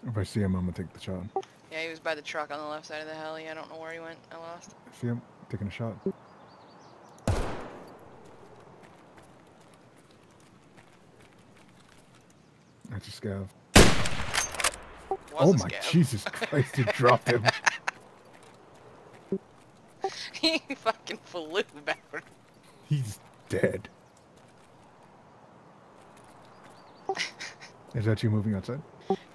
If I see him, I'm gonna take the shot. Yeah, he was by the truck on the left side of the heli. I don't know where he went. I lost. See him? Taking a shot. That's a scav. Was Oh a my scav. Jesus Christ, he dropped him. He fucking flew backward. He's dead. Is that you moving outside?